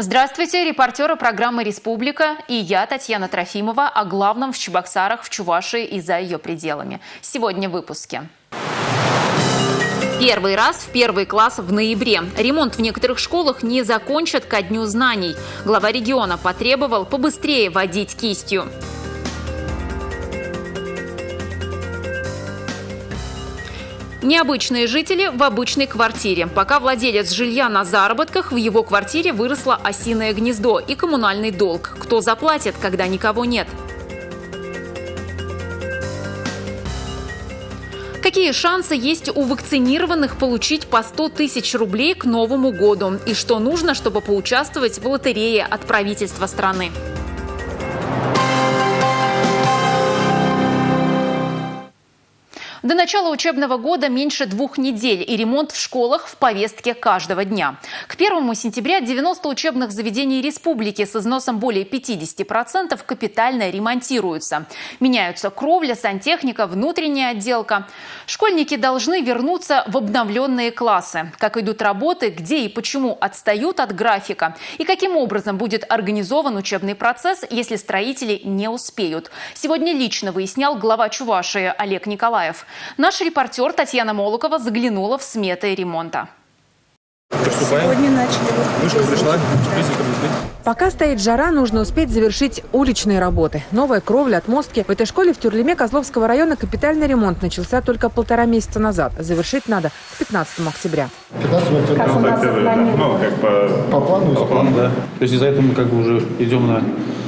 Здравствуйте, репортеры программы «Республика» и я, Татьяна Трофимова, о главном в Чебоксарах, в Чувашии и за ее пределами. Сегодня в выпуске. Первый раз в первый класс в ноябре. Ремонт в некоторых школах не закончат ко Дню знаний. Глава региона потребовал побыстрее водить кистью. Необычные жители в обычной квартире. Пока владелец жилья на заработках, в его квартире выросло осиное гнездо и коммунальный долг. Кто заплатит, когда никого нет? Какие шансы есть у вакцинированных получить по 100 тысяч рублей к Новому году? И что нужно, чтобы поучаствовать в лотерее от правительства страны? До начала учебного года меньше 2 недель, и ремонт в школах в повестке каждого дня. К 1 сентября 90 учебных заведений республики с износом более 50% капитально ремонтируются. Меняются кровля, сантехника, внутренняя отделка. Школьники должны вернуться в обновленные классы. Как идут работы, где и почему отстают от графика, и каким образом будет организован учебный процесс, если строители не успеют. Сегодня лично выяснял глава Чувашии Олег Николаев. Наш репортер Татьяна Молокова заглянула в сметы ремонта. Сегодня начали. Вышка пришла. Пока стоит жара, нужно успеть завершить уличные работы. Новая кровля, отмостки. В этой школе в Тюрлеме Козловского района капитальный ремонт начался только 1,5 месяца назад. Завершить надо к 15 октября. 15 октября. Ну, как по плану. По плану, да. То есть из-за этого мы как бы уже идем на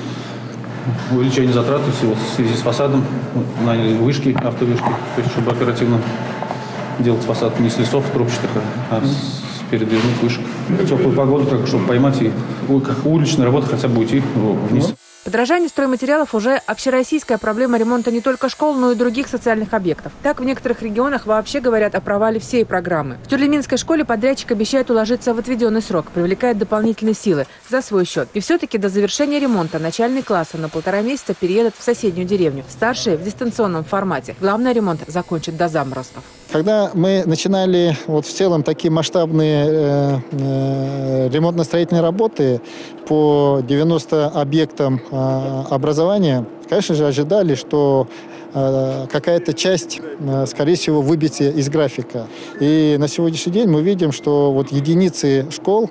увеличение затрат в связи с фасадом. Наняли вышки, автовышки, то есть чтобы оперативно делать фасад не с лесов трубчатых, а с передвижных вышек. В теплую погоду, чтобы поймать и как уличная работа хотя бы уйти вниз. Подорожание стройматериалов уже общероссийская проблема ремонта не только школ, но и других социальных объектов. Так, в некоторых регионах вообще говорят о провале всей программы. В Тюрлеминской школе подрядчик обещает уложиться в отведенный срок, привлекает дополнительные силы за свой счет. И все-таки до завершения ремонта начальные классы на 1,5 месяца переедут в соседнюю деревню. Старшие в дистанционном формате. Главный ремонт закончит до заморозков. Когда мы начинали в целом такие масштабные ремонтно-строительные работы по 90 объектам образования, конечно же, ожидали, что какая-то часть, скорее всего, выбьется из графика. И на сегодняшний день мы видим, что единицы школ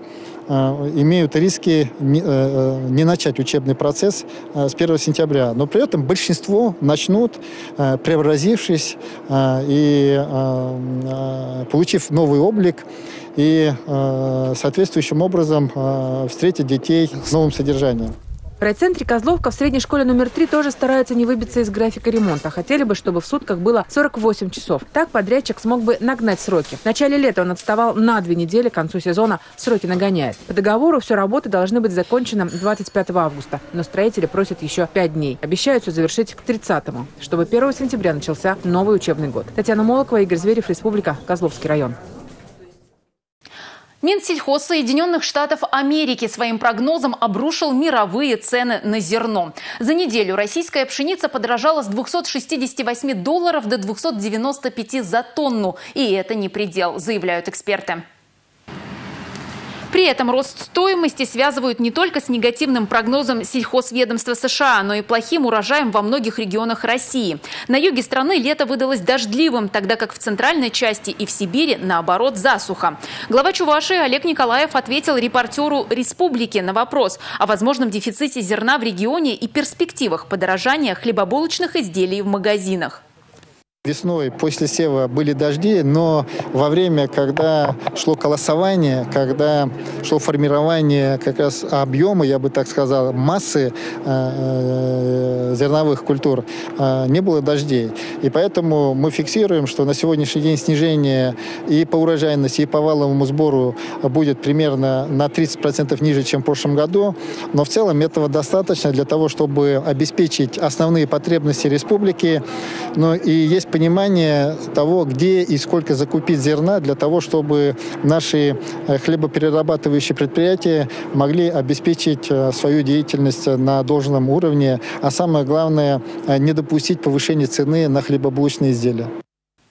имеют риски не начать учебный процесс с 1 сентября. Но при этом большинство начнут, преобразившись и получив новый облик, и соответствующим образом встретить детей с новым содержанием. В райцентре Козловка в средней школе номер 3 тоже стараются не выбиться из графика ремонта. Хотели бы, чтобы в сутках было 48 часов. Так подрядчик смог бы нагнать сроки. В начале лета он отставал на 2 недели, к концу сезона сроки нагоняет. По договору все работы должны быть закончены 25 августа. Но строители просят еще 5 дней. Обещают все завершить к 30-му, чтобы 1 сентября начался новый учебный год. Татьяна Молокова, Игорь Зверев, Республика, Козловский район. Минсельхоз Соединенных Штатов Америки своим прогнозом обрушил мировые цены на зерно. За неделю российская пшеница подорожала с $268 до 295 за тонну. И это не предел, заявляют эксперты. При этом рост стоимости связывают не только с негативным прогнозом сельхозведомства США, но и плохим урожаем во многих регионах России. На юге страны лето выдалось дождливым, тогда как в центральной части и в Сибири, наоборот, засуха. Глава Чувашии Олег Николаев ответил репортеру «Республики» на вопрос о возможном дефиците зерна в регионе и перспективах подорожания хлебобулочных изделий в магазинах. Весной после сева были дожди, но во время, когда шло колосование, когда шло формирование как раз объема, я бы так сказал, массы зерновых культур, не было дождей. И поэтому мы фиксируем, что на сегодняшний день снижение и по урожайности, и по валовому сбору будет примерно на 30% ниже, чем в прошлом году. Но в целом этого достаточно для того, чтобы обеспечить основные потребности республики. Но и есть понимание того, где и сколько закупить зерна для того, чтобы наши хлебоперерабатывающие предприятия могли обеспечить свою деятельность на должном уровне, а самое главное, не допустить повышения цены на хлебобулочные изделия.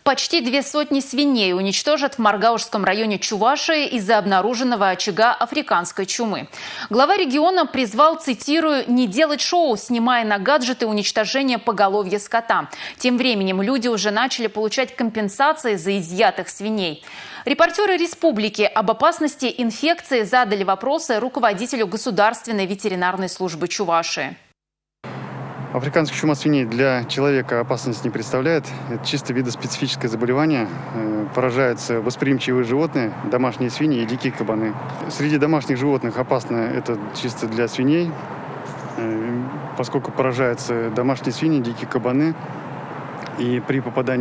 Почти 200 свиней уничтожат в Маргаушском районе Чувашии из-за обнаруженного очага африканской чумы. Глава региона призвал, цитирую, «не делать шоу, снимая на гаджеты уничтожение поголовья скота». Тем временем люди уже начали получать компенсации за изъятых свиней. Репортеры республики об опасности инфекции задали вопросы руководителю Государственной ветеринарной службы Чувашии. Африканская чума свиней для человека опасности не представляет. Это чисто видоспецифическое заболевание. Поражаются восприимчивые животные, домашние свиньи и дикие кабаны. Среди домашних животных опасно это чисто для свиней, поскольку поражаются домашние свиньи, дикие кабаны. И при попадании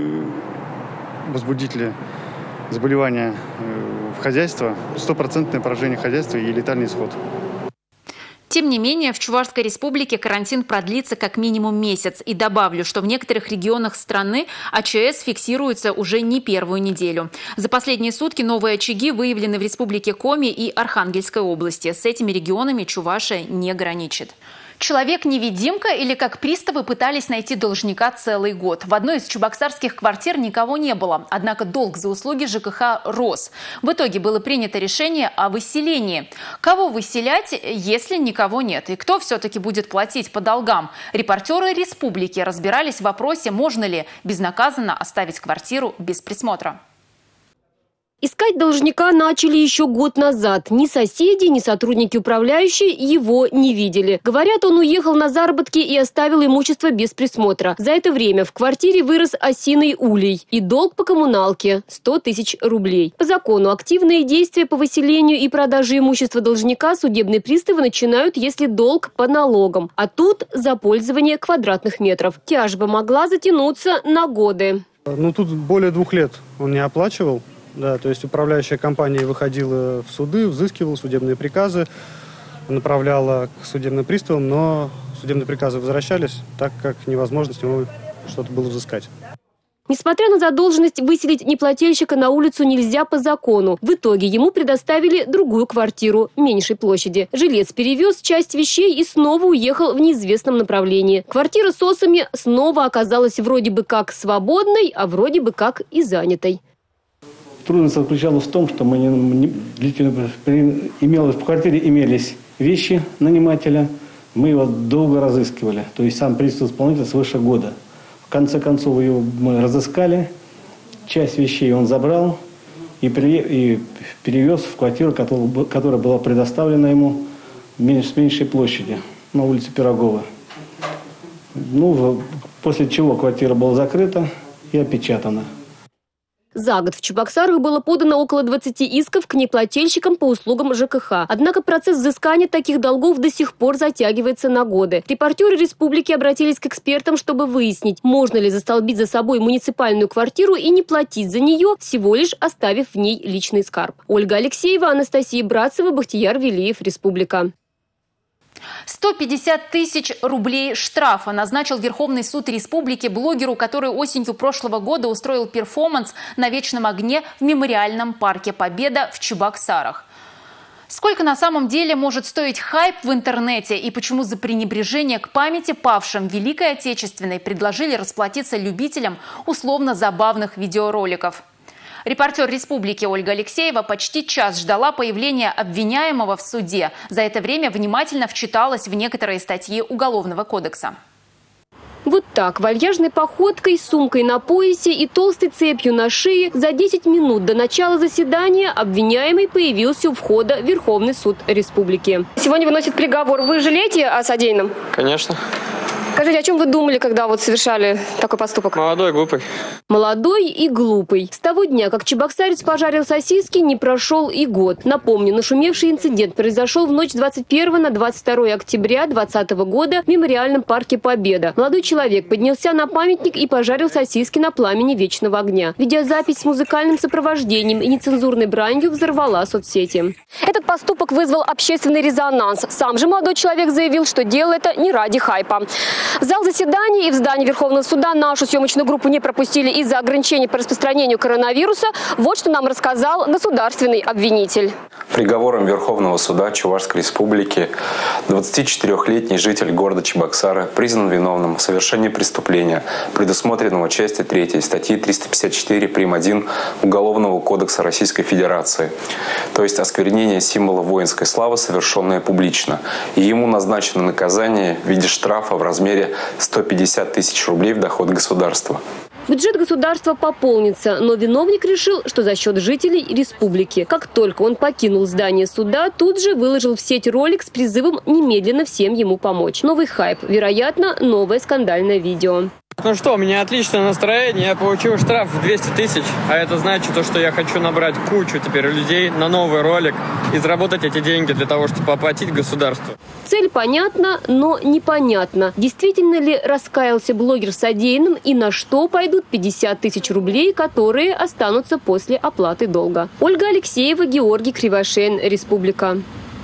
возбудителя заболевания в хозяйство, 100% поражение хозяйства и летальный исход. Тем не менее, в Чувашской республике карантин продлится как минимум месяц. И добавлю, что в некоторых регионах страны АЧС фиксируется уже не первую неделю. За последние сутки новые очаги выявлены в республике Коми и Архангельской области. С этими регионами Чувашия не граничит. Человек-невидимка или как приставы пытались найти должника целый год. В одной из чебоксарских квартир никого не было. Однако долг за услуги ЖКХ рос. В итоге было принято решение о выселении. Кого выселять, если никого нет? И кто все-таки будет платить по долгам? Репортеры республики разбирались в вопросе, можно ли безнаказанно оставить квартиру без присмотра. Искать должника начали еще год назад. Ни соседи, ни сотрудники управляющей его не видели. Говорят, он уехал на заработки и оставил имущество без присмотра. За это время в квартире вырос осиный улей. И долг по коммуналке – 100 тысяч рублей. По закону активные действия по выселению и продаже имущества должника судебные приставы начинают, если долг по налогам. А тут за пользование квадратных метров. Тяжба могла затянуться на годы. Тут более 2 лет он не оплачивал. Да, то есть управляющая компания выходила в суды, взыскивала судебные приказы, направляла к судебным приставам, но судебные приказы возвращались, так как невозможно с него что-то было взыскать. Несмотря на задолженность, выселить неплательщика на улицу нельзя по закону. В итоге ему предоставили другую квартиру меньшей площади. Жилец перевез часть вещей и снова уехал в неизвестном направлении. Квартира с осами снова оказалась вроде бы как свободной, а вроде бы как и занятой. Трудность заключалась в том, что в квартире имелись вещи нанимателя, мы его долго разыскивали. То есть сам пристав исполнителя свыше года. В конце концов его мы разыскали, часть вещей он забрал и перевез в квартиру, которая была предоставлена ему с меньшей площади, на улице Пирогова. После чего квартира была закрыта и опечатана. За год в Чебоксарах было подано около 20 исков к неплательщикам по услугам ЖКХ. Однако процесс взыскания таких долгов до сих пор затягивается на годы. Репортеры республики обратились к экспертам, чтобы выяснить, можно ли застолбить за собой муниципальную квартиру и не платить за нее, всего лишь оставив в ней личный скарб. Ольга Алексеева, Анастасия Братцева, Бахтияр Велиев, Республика. 150 тысяч рублей штрафа назначил Верховный суд республики блогеру, который осенью прошлого года устроил перформанс на Вечном огне в мемориальном парке «Победа» в Чебоксарах. Сколько на самом деле может стоить хайп в интернете и почему за пренебрежение к памяти павшим в Великой Отечественной предложили расплатиться любителям условно-забавных видеороликов? Репортер республики Ольга Алексеева почти час ждала появления обвиняемого в суде. За это время внимательно вчиталась в некоторые статьи Уголовного кодекса. Вот так, вальяжной походкой, сумкой на поясе и толстой цепью на шее за 10 минут до начала заседания обвиняемый появился у входа в Верховный суд республики. Сегодня выносит приговор. Вы жалеете о содеянном? Конечно. Скажите, о чем вы думали, когда совершали такой поступок? Молодой, глупый. Молодой и глупый. С того дня, как чебоксарец пожарил сосиски, не прошел и год. Напомню, нашумевший инцидент произошел в ночь с 21 на 22 октября 2020 года в мемориальном парке «Победа». Молодой человек поднялся на памятник и пожарил сосиски на пламени Вечного огня. Видеозапись с музыкальным сопровождением и нецензурной бранью взорвала соцсети. Этот поступок вызвал общественный резонанс. Сам же молодой человек заявил, что делал это не ради хайпа. В зал заседаний и в здании Верховного суда нашу съемочную группу не пропустили из-за ограничений по распространению коронавируса. Вот что нам рассказал государственный обвинитель. Приговором Верховного суда Чувашской Республики 24-летний житель города Чебоксары признан виновным в совершении преступления, предусмотренного частью 3 статьи 354 прим. 1 Уголовного кодекса Российской Федерации, то есть осквернение символа воинской славы, совершенное публично. И ему назначено наказание в виде штрафа в размере 150 тысяч рублей в доход государства. Бюджет государства пополнится, но виновник решил, что за счет жителей республики. Как только он покинул здание суда, тут же выложил в сеть ролик с призывом немедленно всем ему помочь. Новый хайп, вероятно, новое скандальное видео. Ну что, у меня отличное настроение, я получил штраф в 200 тысяч, а это значит, что я хочу набрать кучу теперь людей на новый ролик и заработать эти деньги для того, чтобы оплатить государству. Цель понятна, но непонятно. Действительно ли раскаялся блогер в содеянном и на что пойдут 50 тысяч рублей, которые останутся после оплаты долга? Ольга Алексеева, Георгий Кривошеин, Республика.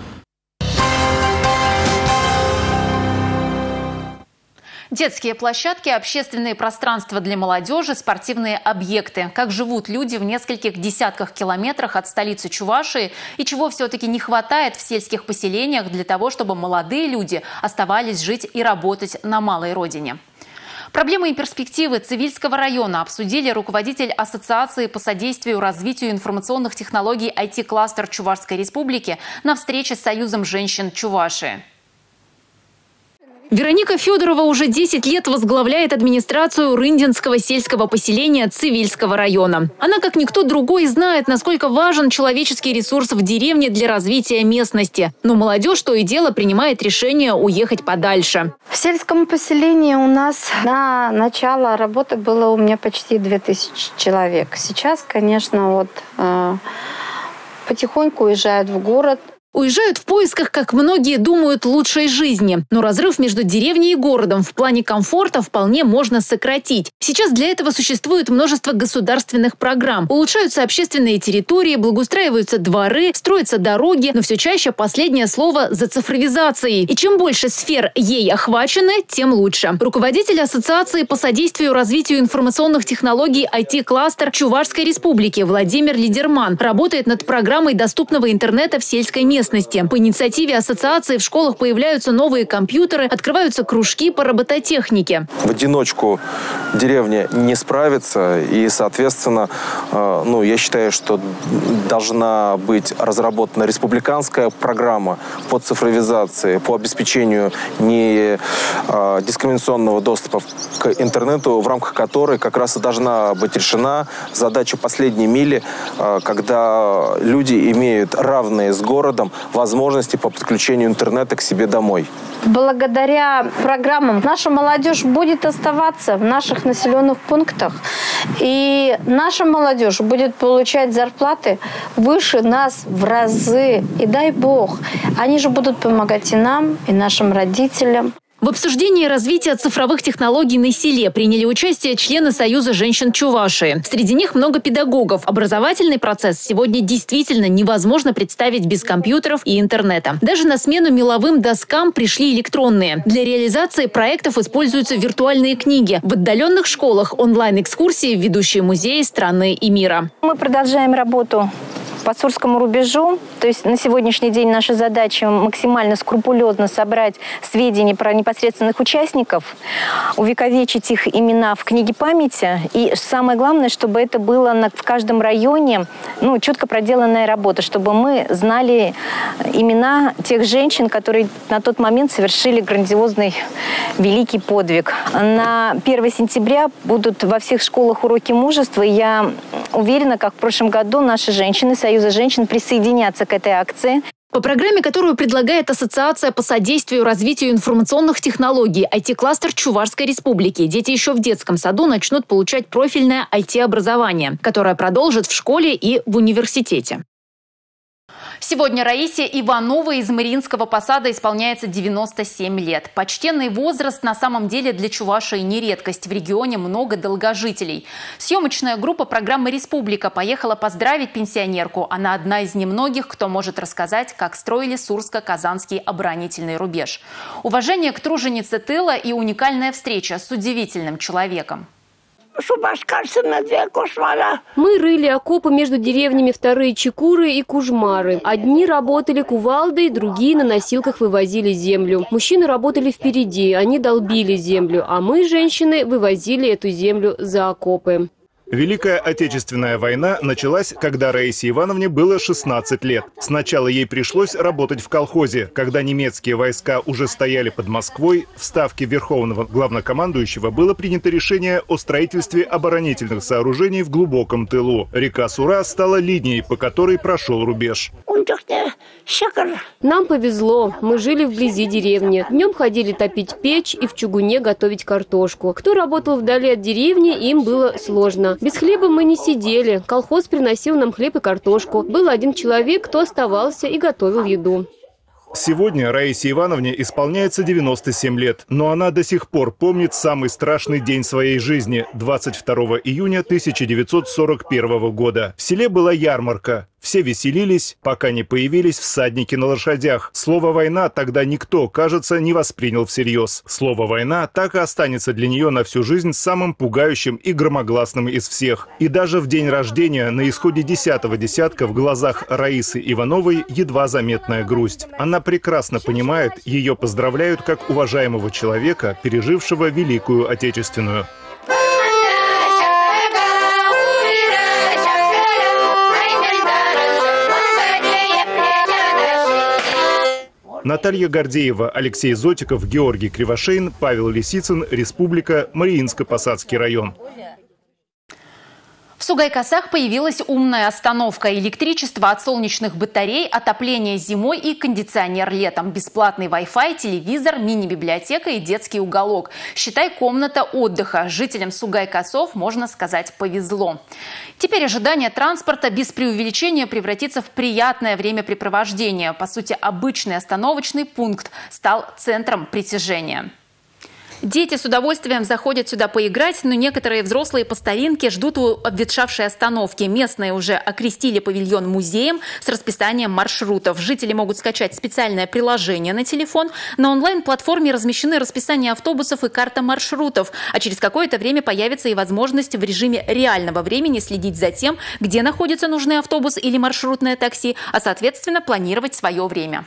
Детские площадки, общественные пространства для молодежи, спортивные объекты. Как живут люди в нескольких десятках километрах от столицы Чувашии и чего все-таки не хватает в сельских поселениях для того, чтобы молодые люди оставались жить и работать на малой родине. Проблемы и перспективы Цивильского района обсудили руководитель Ассоциации по содействию развитию информационных технологий IT-кластер Чувашской Республики на встрече с Союзом женщин Чувашии. Вероника Федорова уже 10 лет возглавляет администрацию Рындинского сельского поселения Цивильского района. Она, как никто другой, знает, насколько важен человеческий ресурс в деревне для развития местности. Но молодежь то и дело принимает решение уехать подальше. В сельском поселении у нас на начало работы было у меня почти 2000 человек. Сейчас, конечно, потихоньку уезжают в город. Уезжают в поисках, как многие думают, лучшей жизни. Но разрыв между деревней и городом в плане комфорта вполне можно сократить. Сейчас для этого существует множество государственных программ. Улучшаются общественные территории, благоустраиваются дворы, строятся дороги. Но все чаще последнее слово за цифровизацией. И чем больше сфер ей охвачены, тем лучше. Руководитель Ассоциации по содействию развитию информационных технологий IT-кластер Чувашской Республики Владимир Лидерман работает над программой доступного интернета в сельской местности. По инициативе ассоциации в школах появляются новые компьютеры, открываются кружки по робототехнике. В одиночку деревня не справится, и, соответственно, я считаю, что должна быть разработана республиканская программа по цифровизации, по обеспечению дискриминационного доступа к интернету, в рамках которой как раз и должна быть решена задача последней мили, когда люди имеют равные с городом возможности по подключению интернета к себе домой. Благодаря программам наша молодежь будет оставаться в наших населенных пунктах. И наша молодежь будет получать зарплаты выше нас в разы. И дай бог, они же будут помогать и нам, и нашим родителям. В обсуждении развития цифровых технологий на селе приняли участие члены Союза женщин Чувашии. Среди них много педагогов. Образовательный процесс сегодня действительно невозможно представить без компьютеров и интернета. Даже на смену меловым доскам пришли электронные. Для реализации проектов используются виртуальные книги. В отдаленных школах онлайн-экскурсии в ведущие музеи страны и мира. Мы продолжаем работу по Сурскому рубежу. То есть на сегодняшний день наша задача максимально скрупулезно собрать сведения про непосредственных участников, увековечить их имена в книге памяти. И самое главное, чтобы это было в каждом районе четко проделанная работа, чтобы мы знали имена тех женщин, которые на тот момент совершили грандиозный великий подвиг. На 1 сентября будут во всех школах уроки мужества. И я уверена, как в прошлом году наши женщины Союза женщин присоединятся к этой акции. По программе, которую предлагает Ассоциация по содействию развитию информационных технологий IT-кластер Чувашской Республики, дети еще в детском саду начнут получать профильное IT-образование, которое продолжат в школе и в университете. Сегодня Раисе Ивановой из Мариинского посада исполняется 97 лет. Почтенный возраст на самом деле для Чувашии не редкость. В регионе много долгожителей. Съемочная группа программы «Республика» поехала поздравить пенсионерку. Она одна из немногих, кто может рассказать, как строили Сурско-Казанский оборонительный рубеж. Уважение к труженице тыла и уникальная встреча с удивительным человеком. Мы рыли окопы между деревнями Вторые Чекуры и Кужмары. Одни работали кувалдой, другие на носилках вывозили землю. Мужчины работали впереди, они долбили землю, а мы, женщины, вывозили эту землю за окопы. Великая Отечественная война началась, когда Раисе Ивановне было 16 лет. Сначала ей пришлось работать в колхозе. Когда немецкие войска уже стояли под Москвой, в ставке Верховного Главнокомандующего было принято решение о строительстве оборонительных сооружений в глубоком тылу. Река Сура стала линией, по которой прошел рубеж. Нам повезло. Мы жили вблизи деревни. Днем ходили топить печь и в чугуне готовить картошку. Кто работал вдали от деревни, им было сложно. Без хлеба мы не сидели. Колхоз приносил нам хлеб и картошку. Был один человек, кто оставался и готовил еду. Сегодня Раисе Ивановне исполняется 97 лет, но она до сих пор помнит самый страшный день своей жизни – 22 июня 1941 года. В селе была ярмарка. Все веселились, пока не появились всадники на лошадях. Слово «война» тогда никто, кажется, не воспринял всерьез. Слово «война» так и останется для нее на всю жизнь самым пугающим и громогласным из всех. И даже в день рождения, на исходе 10-го десятка, в глазах Раисы Ивановой едва заметная грусть. Она прекрасно понимает, ее поздравляют как уважаемого человека, пережившего Великую Отечественную. Наталья Гордеева, Алексей Зотиков, Георгий Кривошеин, Павел Лисицын, Республика, Мариинско-Посадский район. В Сугай-Касах появилась умная остановка. Электричество от солнечных батарей, отопление зимой и кондиционер летом. Бесплатный Wi-Fi, телевизор, мини-библиотека и детский уголок. Считай, комната отдыха. Жителям Сугай-Касов, можно сказать, повезло. Теперь ожидание транспорта без преувеличения превратится в приятное времяпрепровождение. По сути, обычный остановочный пункт стал центром притяжения. Дети с удовольствием заходят сюда поиграть, но некоторые взрослые по старинке ждут у обветшавшей остановки. Местные уже окрестили павильон музеем с расписанием маршрутов. Жители могут скачать специальное приложение на телефон. На онлайн-платформе размещены расписание автобусов и карта маршрутов. А через какое-то время появится и возможность в режиме реального времени следить за тем, где находится нужный автобус или маршрутное такси, а соответственно планировать свое время.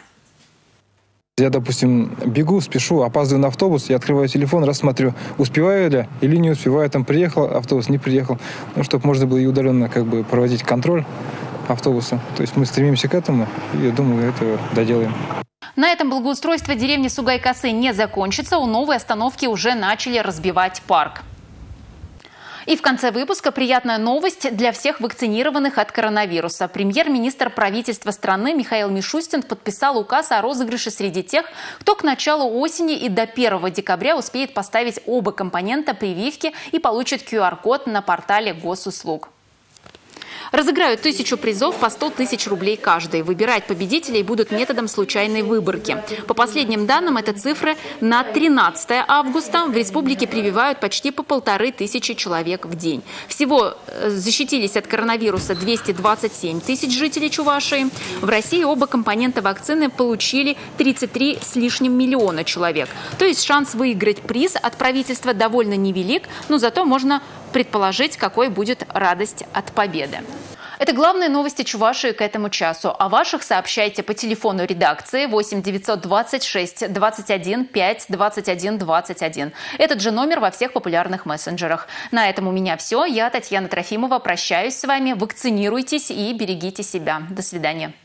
Я, допустим, бегу, спешу, опаздываю на автобус, я открываю телефон, рассматриваю, успеваю ли или не успеваю, там приехал автобус, не приехал, ну, чтобы можно было и удаленно проводить контроль автобуса. То есть мы стремимся к этому, и я думаю, это доделаем. На этом благоустройство деревни Сугай-Касы не закончится, у новой остановки уже начали разбивать парк. И в конце выпуска приятная новость для всех вакцинированных от коронавируса. Премьер-министр правительства страны Михаил Мишустин подписал указ о розыгрыше среди тех, кто к началу осени и до 1 декабря успеет поставить оба компонента прививки и получит QR-код на портале госуслуг. Разыграют 1000 призов по 100 тысяч рублей каждый. Выбирать победителей будут методом случайной выборки. По последним данным, это цифры на 13 августа. В республике прививают почти по 1500 человек в день. Всего защитились от коронавируса 227 тысяч жителей Чувашии. В России оба компонента вакцины получили 33 с лишним миллиона человек. То есть шанс выиграть приз от правительства довольно невелик, но зато можно предположить, какой будет радость от победы. Это главные новости Чувашии к этому часу. О ваших сообщайте по телефону редакции 8 926 21 5 21 21. Этот же номер во всех популярных мессенджерах. На этом у меня все. Я, Татьяна Трофимова, прощаюсь с вами. Вакцинируйтесь и берегите себя. До свидания.